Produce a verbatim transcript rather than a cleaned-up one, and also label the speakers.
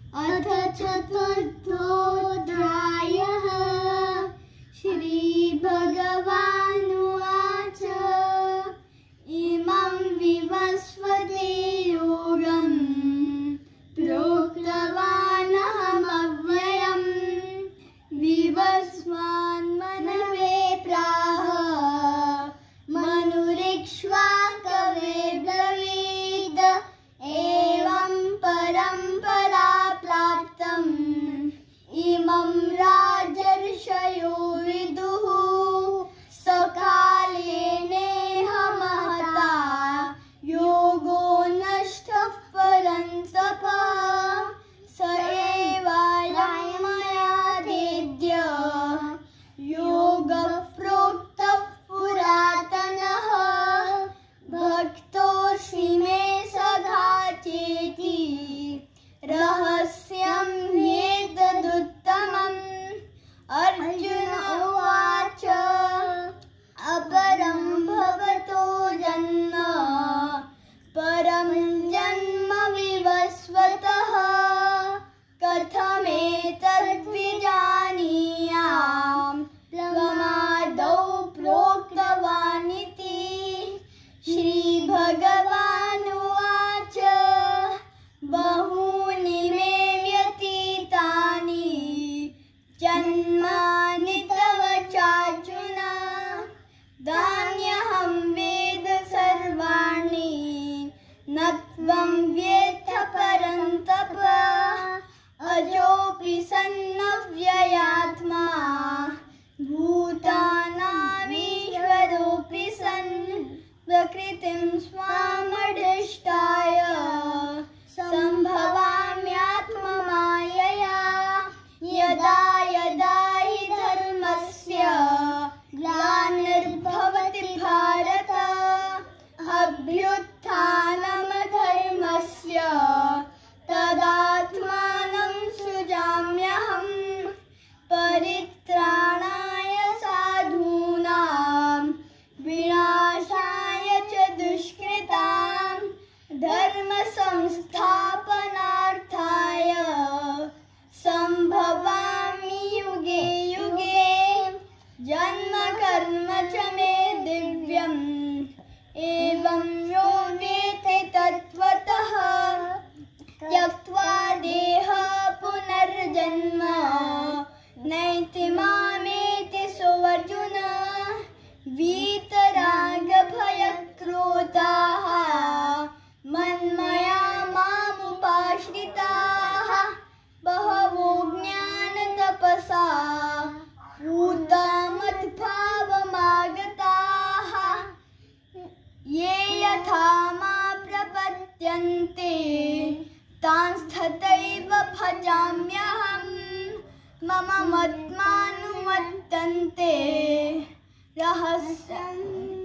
Speaker 1: अथ चतुर्थोऽध्यायः। श्रीभगवानुवाच इमं विवस्वते योगं प्रोक्तवानहमव्ययम् विवस्वान्मनवे प्राह मनुरिक्ष्वाकवे ब्रवीद एवं परम्परा प्राप्तम् इमं राजर्षयो विदुः सकालेनेह महता योगो नष्टः परन्तप स एवायं मया वेद्य योगः प्रोक्तः पुरातनः भक्तोऽसि मे सदा चेति रहस्यं ह्येतदुत्तमम्। अर्जुन उवाच अपरं भवतो जन्म परं जन्म विवस्वतः कथमेतद्विजानीयाम् प्रमादौ प्रोक्तवानिति। श्रीभगवानुवाच बहूनि मे व्यतीतानि जन्मानि तव चार्जुन तान्यहं वेद सर्वाणि न त्वं वेत्थ परन्तप अजोऽपि सन्नव्ययात्मा भूतानामीश्वरोऽपि सन् प्रकृतिं स्वामधिष्ठाय सम्भवाम्यात्ममायया यदा यदा हि धर्मस्य ग्लानिर्भवति भारत अभ्युत्थानमधर्मस्य तदात्मानं सृजाम्यहम्। परित्राणाय साधूनां विनाशाय च दुष्कृतां धर्म संस्थापनार्थाय सम्भवामि युगे युगे। जन्म कर्म च मे दिव्यम् एवं यो वेत्ति तत्त्वतः त्यक्त्वा देह पुनर्जन्म नैति मामेति सोऽर्जुन। वीतरागभयक्रोधाः मन्मया मामुपाश्रिताः बहवो ज्ञानतपसा पूता मद्भावमागताः ये यथा मा प्रपद्यन्ते तांस्तथैव भजाम्यहम्। मम मत्मानुवर्तन्ते रहस्यम्।